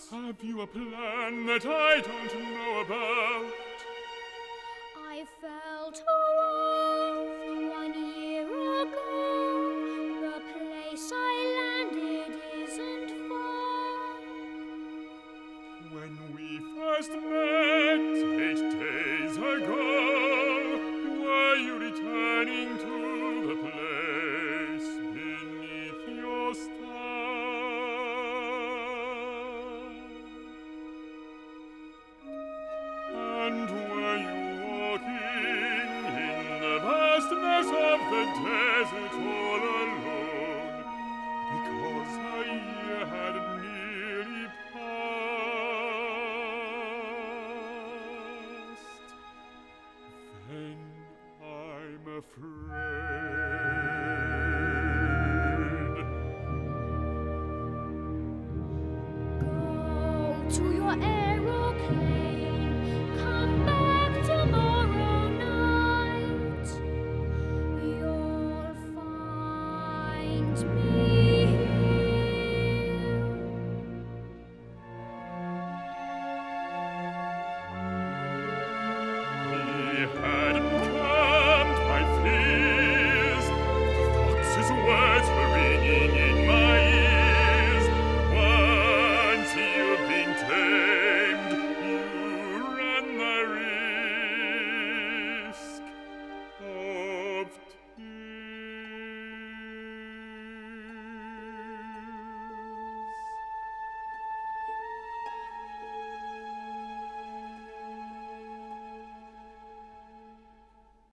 Have you a plan that I don't know about? I fell to Earth 1 year ago. The place I landed isn't far. When we first met 8 days ago, were you returning to the place beneath your star? And were you walking in the vastness of the desert all alone, because a year had nearly passed? Then I'm afraid. Go to your